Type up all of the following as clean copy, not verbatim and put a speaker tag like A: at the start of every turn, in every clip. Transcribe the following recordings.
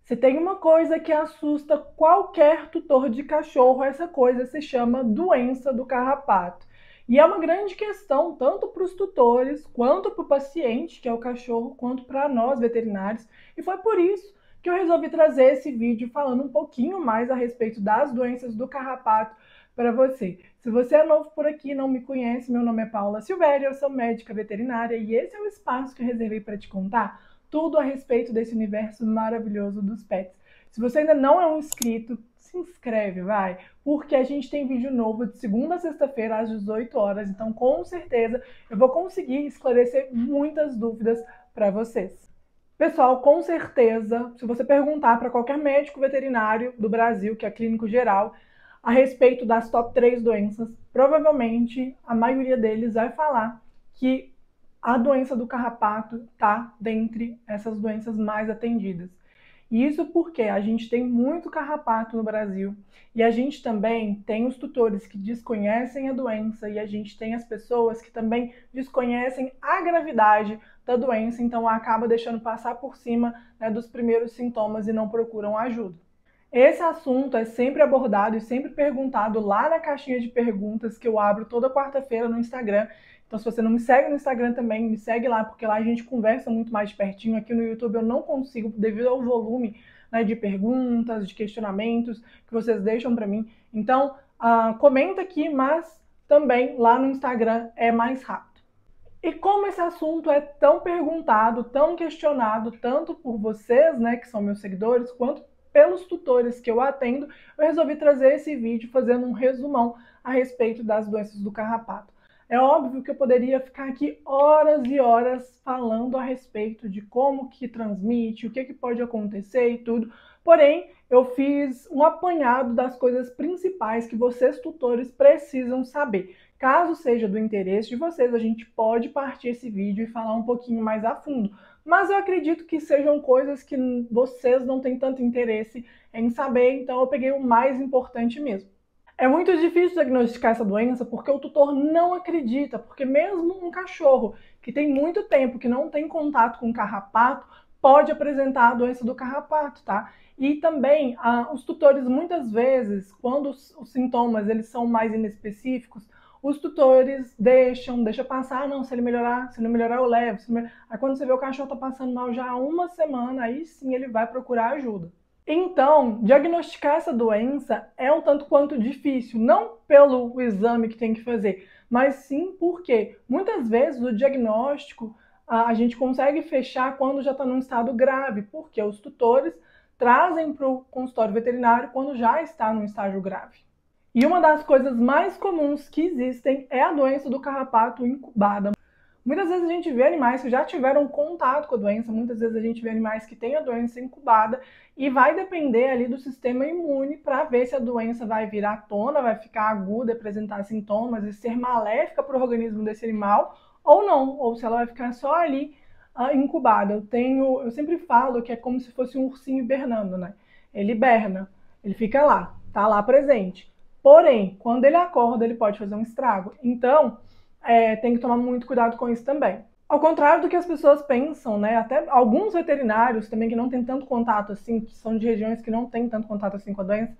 A: Se tem uma coisa que assusta qualquer tutor de cachorro, essa coisa se chama doença do carrapato. E é uma grande questão tanto para os tutores, quanto para o paciente, que é o cachorro, quanto para nós veterinários. E foi por isso que eu resolvi trazer esse vídeo falando um pouquinho mais a respeito das doenças do carrapato para você. Se você é novo por aqui e não me conhece, meu nome é Paula Silvério, eu sou médica veterinária e esse é o espaço que eu reservei para te contar tudo a respeito desse universo maravilhoso dos pets. Se você ainda não é um inscrito, se inscreve, vai, porque a gente tem vídeo novo de segunda a sexta-feira às 18 horas, então com certeza eu vou conseguir esclarecer muitas dúvidas para vocês. Pessoal, com certeza, se você perguntar para qualquer médico veterinário do Brasil, que é clínico geral, a respeito das top 3 doenças, provavelmente a maioria deles vai falar que a doença do carrapato está dentre essas doenças mais atendidas. E isso porque a gente tem muito carrapato no Brasil e a gente também tem os tutores que desconhecem a doença e a gente tem as pessoas que também desconhecem a gravidade da doença, então acaba deixando passar por cima, né, dos primeiros sintomas e não procuram ajuda. Esse assunto é sempre abordado e sempre perguntado lá na caixinha de perguntas que eu abro toda quarta-feira no Instagram. Então, se você não me segue no Instagram também, me segue lá, porque lá a gente conversa muito mais de pertinho. Aqui no YouTube eu não consigo, devido ao volume, né, de perguntas, de questionamentos que vocês deixam para mim. Então, comenta aqui, mas também lá no Instagram é mais rápido. E como esse assunto é tão perguntado, tão questionado, tanto por vocês, né, que são meus seguidores, quanto pelos tutores que eu atendo, eu resolvi trazer esse vídeo fazendo um resumão a respeito das doenças do carrapato. É óbvio que eu poderia ficar aqui horas e horas falando a respeito de como que transmite, o que pode acontecer e tudo, porém, eu fiz um apanhado das coisas principais que vocês, tutores, precisam saber. Caso seja do interesse de vocês, a gente pode partir esse vídeo e falar um pouquinho mais a fundo. Mas eu acredito que sejam coisas que vocês não têm tanto interesse em saber, então eu peguei o mais importante mesmo. É muito difícil diagnosticar essa doença porque o tutor não acredita, porque mesmo um cachorro que tem muito tempo que não tem contato com carrapato pode apresentar a doença do carrapato, tá? E também os tutores muitas vezes, quando os sintomas eles são mais inespecíficos, os tutores deixam passar, não, se ele não melhorar eu levo. Aí quando você vê o cachorro tá passando mal já há uma semana, aí sim ele vai procurar ajuda. Então, diagnosticar essa doença é um tanto quanto difícil, não pelo exame que tem que fazer, mas sim porque muitas vezes o diagnóstico a gente consegue fechar quando já está num estado grave, porque os tutores trazem para o consultório veterinário quando já está num estágio grave. E uma das coisas mais comuns que existem é a doença do carrapato incubada. Muitas vezes a gente vê animais que já tiveram contato com a doença, muitas vezes a gente vê animais que têm a doença incubada e vai depender ali do sistema imune para ver se a doença vai vir à tona, vai ficar aguda, apresentar sintomas e ser maléfica para o organismo desse animal ou não, ou se ela vai ficar só ali incubada. Eu sempre falo que é como se fosse um ursinho hibernando, né? Ele hiberna, ele fica lá, tá lá presente. Porém, quando ele acorda, ele pode fazer um estrago. Então, tem que tomar muito cuidado com isso também. Ao contrário do que as pessoas pensam, né? Até alguns veterinários também que não têm tanto contato assim, que são de regiões que não têm tanto contato assim com a doença,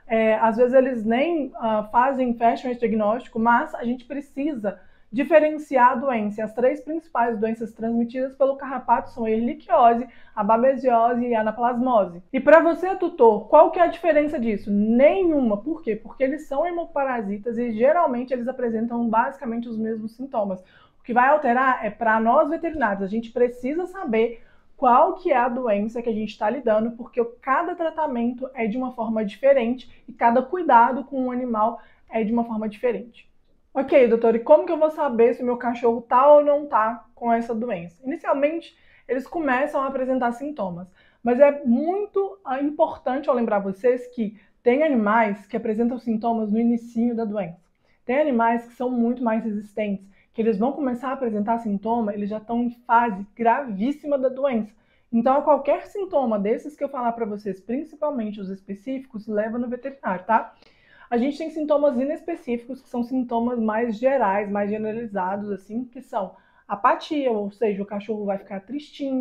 A: às vezes eles nem fecham esse diagnóstico, mas a gente precisa diferenciar a doença. E as 3 principais doenças transmitidas pelo carrapato são a erliquiose, a babesiose e a anaplasmose. E para você, tutor, qual que é a diferença disso? Nenhuma. Por quê? Porque eles são hemoparasitas e geralmente eles apresentam basicamente os mesmos sintomas. O que vai alterar é para nós veterinários. A gente precisa saber qual que é a doença que a gente está lidando, porque cada tratamento é de uma forma diferente e cada cuidado com o animal é de uma forma diferente. Ok, doutor, e como que eu vou saber se o meu cachorro tá ou não tá com essa doença? Inicialmente, eles começam a apresentar sintomas, mas é muito importante eu lembrar vocês que tem animais que apresentam sintomas no inicinho da doença. Tem animais que são muito mais resistentes, que eles vão começar a apresentar sintoma, eles já estão em fase gravíssima da doença. Então, a qualquer sintoma desses que eu falar para vocês, principalmente os específicos, leva no veterinário, tá? A gente tem sintomas inespecíficos, que são sintomas mais gerais, mais generalizados, assim, que são apatia, ou seja, o cachorro vai ficar tristinho,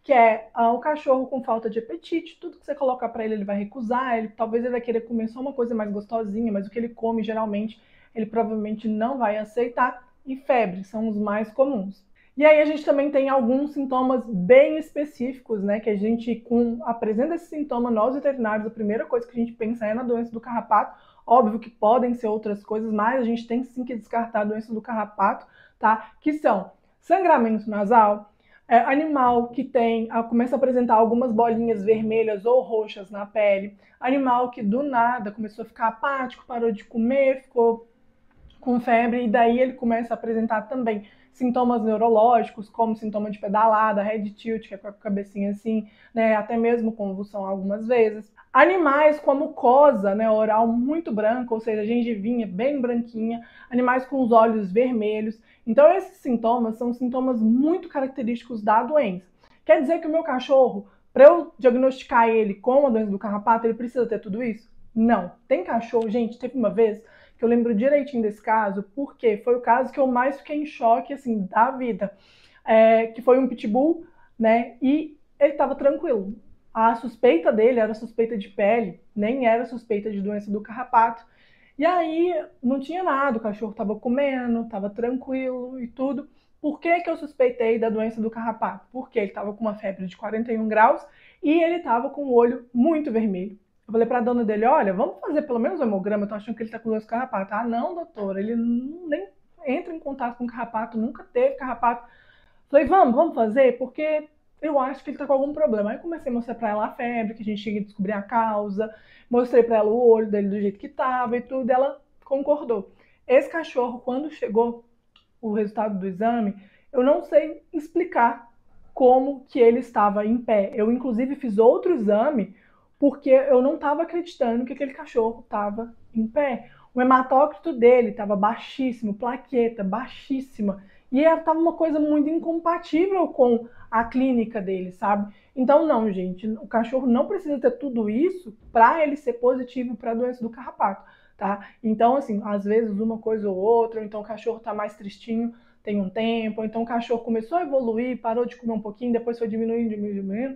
A: que é o cachorro com falta de apetite. Tudo que você colocar para ele, ele vai recusar. Talvez ele vai querer comer só uma coisa mais gostosinha, mas o que ele come, geralmente, ele provavelmente não vai aceitar. E febre são os mais comuns. E aí a gente também tem alguns sintomas bem específicos, né? Que a gente, apresenta esse sintoma, nós veterinários, a primeira coisa que a gente pensa é na doença do carrapato. Óbvio que podem ser outras coisas, mas a gente tem sim que descartar a doença do carrapato, tá? Que são sangramento nasal, animal que começa a apresentar algumas bolinhas vermelhas ou roxas na pele, animal que do nada começou a ficar apático, parou de comer, ficou com febre, e daí ele começa a apresentar também sintomas neurológicos, como sintoma de pedalada, head tilt, que é com a cabecinha assim, né, até mesmo convulsão algumas vezes. Animais como cosa, né, oral muito branca, ou seja, gengivinha bem branquinha, animais com os olhos vermelhos. Então esses sintomas são sintomas muito característicos da doença. Quer dizer que o meu cachorro, para eu diagnosticar ele com a doença do carrapato, ele precisa ter tudo isso? Não. Tem cachorro, gente, teve uma vez que eu lembro direitinho desse caso, porque foi o caso que eu mais fiquei em choque, assim, da vida. Que foi um pitbull, né, e ele estava tranquilo. A suspeita dele era suspeita de pele, nem era suspeita de doença do carrapato. E aí, não tinha nada, o cachorro estava comendo, estava tranquilo e tudo. Por que que eu suspeitei da doença do carrapato? Porque ele estava com uma febre de 41 graus e ele estava com o olho muito vermelho. Eu falei para a dona dele, olha, vamos fazer pelo menos um hemograma, eu tô achando que ele tá com doença do carrapato. Ah, não, doutora, ele nem entra em contato com carrapato, nunca teve carrapato. Falei, vamos fazer, porque eu acho que ele tá com algum problema. Aí comecei a mostrar para ela a febre, que a gente tinha que descobrir a causa, mostrei para ela o olho dele do jeito que tava e tudo, ela concordou. Esse cachorro, quando chegou o resultado do exame, eu não sei explicar como que ele estava em pé. Eu, inclusive, fiz outro exame porque eu não estava acreditando que aquele cachorro estava em pé. O hematócrito dele estava baixíssimo, plaqueta baixíssima, e estava uma coisa muito incompatível com a clínica dele, sabe? Então, não, gente, o cachorro não precisa ter tudo isso para ele ser positivo para a doença do carrapato, tá? Então, assim, às vezes uma coisa ou outra, ou então o cachorro está mais tristinho, tem um tempo, ou então o cachorro começou a evoluir, parou de comer um pouquinho, depois foi diminuindo.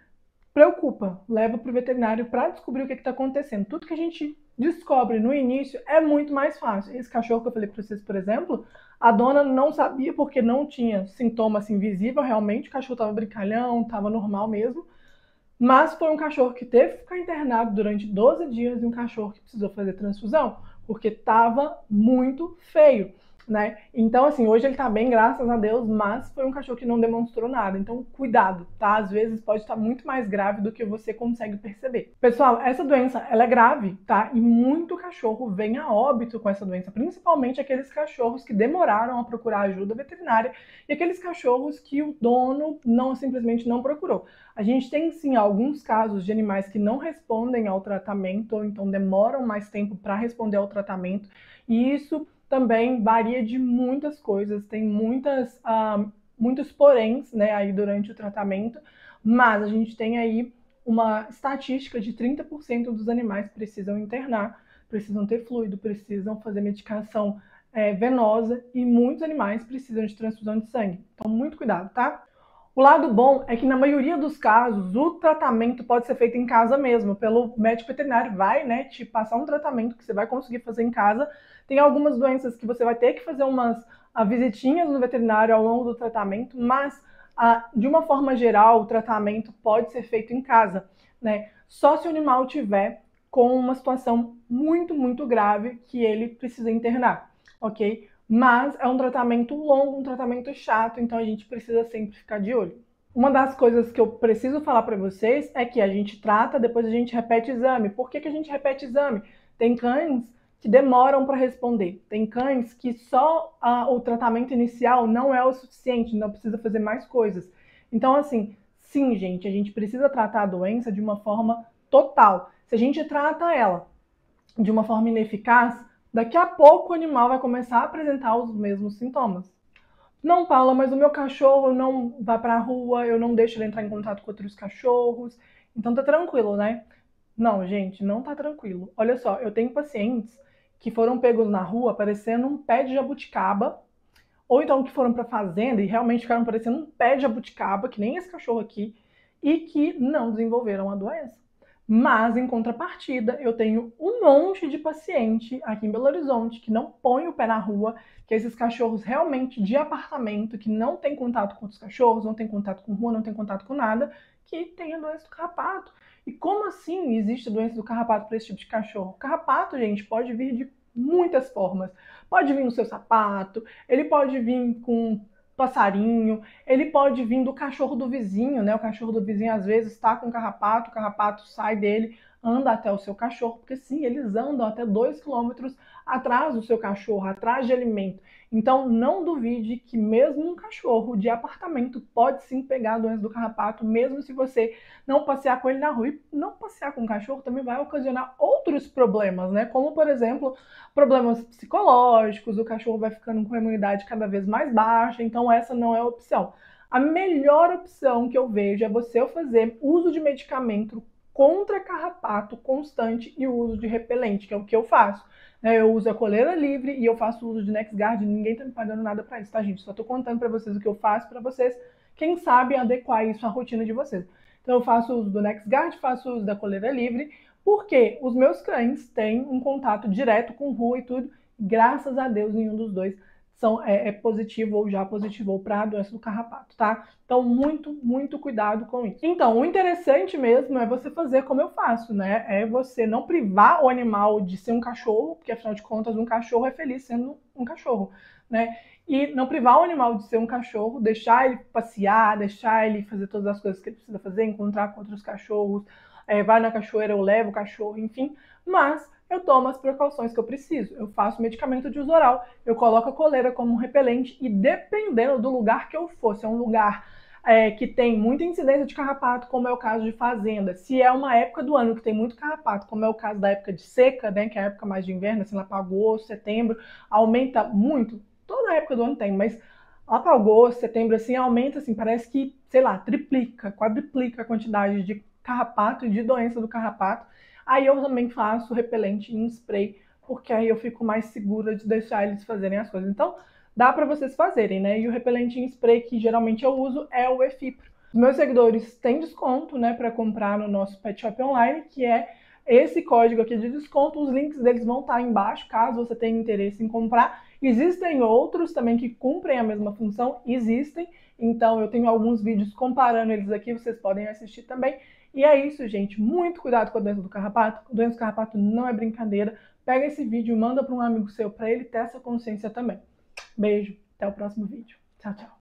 A: Preocupa, leva para o veterinário para descobrir o que está acontecendo. Tudo que a gente descobre no início é muito mais fácil. Esse cachorro que eu falei para vocês, por exemplo, a dona não sabia porque não tinha sintoma assim visível realmente, o cachorro estava brincalhão, estava normal mesmo, mas foi um cachorro que teve que ficar internado durante 12 dias e um cachorro que precisou fazer transfusão, porque estava muito feio, né? Então, assim, hoje ele tá bem, graças a Deus, mas foi um cachorro que não demonstrou nada. Então, cuidado, tá? Às vezes pode estar muito mais grave do que você consegue perceber. Pessoal, essa doença, ela é grave, tá? E muito cachorro vem a óbito com essa doença, principalmente aqueles cachorros que demoraram a procurar ajuda veterinária e aqueles cachorros que o dono simplesmente não procurou. A gente tem, sim, alguns casos de animais que não respondem ao tratamento ou então demoram mais tempo para responder ao tratamento, e isso também varia de muitas coisas, tem muitos poréns, né, aí durante o tratamento, mas a gente tem aí uma estatística de 30% dos animais precisam internar, precisam ter fluido, precisam fazer medicação venosa, e muitos animais precisam de transfusão de sangue. Então, muito cuidado, tá? O lado bom é que, na maioria dos casos, o tratamento pode ser feito em casa mesmo, pelo médico veterinário, vai, né, te passar um tratamento que você vai conseguir fazer em casa. Tem algumas doenças que você vai ter que fazer umas visitinhas no veterinário ao longo do tratamento, mas, de uma forma geral, o tratamento pode ser feito em casa, né? Só se o animal tiver com uma situação muito, muito grave que ele precisa internar, ok? Mas é um tratamento longo, um tratamento chato, então a gente precisa sempre ficar de olho. Uma das coisas que eu preciso falar para vocês é que a gente trata, depois a gente repete exame. Por que a gente repete exame? Tem cães que demoram para responder. Tem cães que só o tratamento inicial não é o suficiente, não precisa fazer mais coisas. Então, assim, sim, gente, a gente precisa tratar a doença de uma forma total. Se a gente trata ela de uma forma ineficaz, daqui a pouco o animal vai começar a apresentar os mesmos sintomas. Não, Paula, mas o meu cachorro não vai para a rua, eu não deixo ele entrar em contato com outros cachorros, então tá tranquilo, né? Não, gente, não tá tranquilo. Olha só, eu tenho pacientes que foram pegos na rua parecendo um pé de jabuticaba, ou então que foram para fazenda e realmente ficaram parecendo um pé de jabuticaba, que nem esse cachorro aqui, e que não desenvolveram a doença. Mas, em contrapartida, eu tenho um monte de paciente aqui em Belo Horizonte que não põe o pé na rua, que esses cachorros realmente de apartamento, que não tem contato com outros cachorros, não tem contato com rua, não tem contato com nada, que tem a doença do carrapato. E como assim existe a doença do carrapato para esse tipo de cachorro? O carrapato, gente, pode vir de muitas formas. Pode vir no seu sapato, ele pode vir com passarinho, ele pode vir do cachorro do vizinho, né? O cachorro do vizinho às vezes está com carrapato, o carrapato sai dele, anda até o seu cachorro, porque sim, eles andam até 2 quilômetros atrás do seu cachorro, atrás de alimento. Então não duvide que mesmo um cachorro de apartamento pode sim pegar a doença do carrapato, mesmo se você não passear com ele na rua. E não passear com o cachorro também vai ocasionar outros problemas, né? Como, por exemplo, problemas psicológicos, o cachorro vai ficando com a imunidade cada vez mais baixa, então essa não é a opção. A melhor opção que eu vejo é você fazer uso de medicamento contra carrapato constante e o uso de repelente, que é o que eu faço. Eu uso a coleira livre e eu faço uso de NexGard, ninguém tá me pagando nada para isso, tá, gente? Só tô contando para vocês o que eu faço para vocês, quem sabe, adequar isso à rotina de vocês. Então eu faço uso do NexGard, faço uso da coleira livre, porque os meus cães têm um contato direto com rua e tudo, graças a Deus nenhum dos dois é positivo ou já positivou para a doença do carrapato, tá? Então, muito cuidado com isso. Então, o interessante mesmo é você fazer como eu faço, né? É você não privar o animal de ser um cachorro, porque afinal de contas um cachorro é feliz sendo um cachorro, né? E não privar o animal de ser um cachorro, deixar ele passear, deixar ele fazer todas as coisas que ele precisa fazer, encontrar com outros cachorros, vai na cachoeira, eu levo o cachorro, enfim, mas eu tomo as precauções que eu preciso. Eu faço medicamento de uso oral, eu coloco a coleira como um repelente e dependendo do lugar que eu for, se é um lugar que tem muita incidência de carrapato, como é o caso de fazenda, se é uma época do ano que tem muito carrapato, como é o caso da época de seca, né, que é a época mais de inverno, assim lá para agosto, setembro, aumenta muito, toda a época do ano tem, mas lá para agosto, setembro, assim, aumenta, assim, parece que, sei lá, triplica, quadriplica a quantidade de carrapato e de doença do carrapato. Aí eu também faço repelente em spray, porque aí eu fico mais segura de deixar eles fazerem as coisas. Então, dá para vocês fazerem, né? E o repelente em spray que geralmente eu uso é o Efipro. Os meus seguidores têm desconto, né, para comprar no nosso Pet Shop Online, que é esse código aqui de desconto. Os links deles vão estar embaixo, caso você tenha interesse em comprar. Existem outros também que cumprem a mesma função, existem. Então, eu tenho alguns vídeos comparando eles aqui, vocês podem assistir também. E é isso, gente. Muito cuidado com a doença do carrapato. A doença do carrapato não é brincadeira. Pega esse vídeo e manda para um amigo seu, para ele ter essa consciência também. Beijo, até o próximo vídeo. Tchau, tchau.